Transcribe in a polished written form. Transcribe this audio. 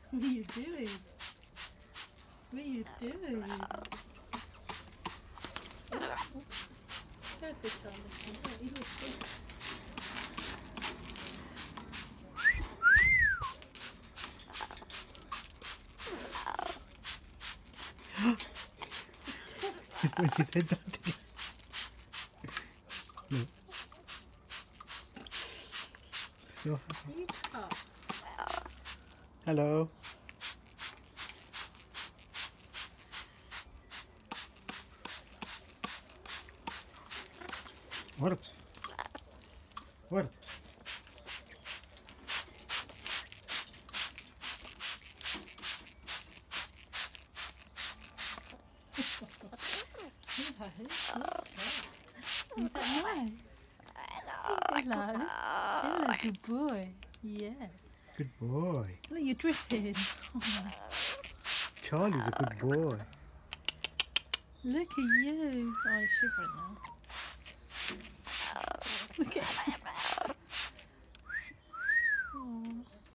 What are you doing? What are you doing? Go good, Charlie. You look good. He's putting his head down again. Look. So happy. You cut. Hello. What? What? Is that nice? Hello. Hello, good boy. Yeah. Good boy. Look, you're dripping. Oh, Charlie's a good boy. look at you. Oh, he's shivering now. Look at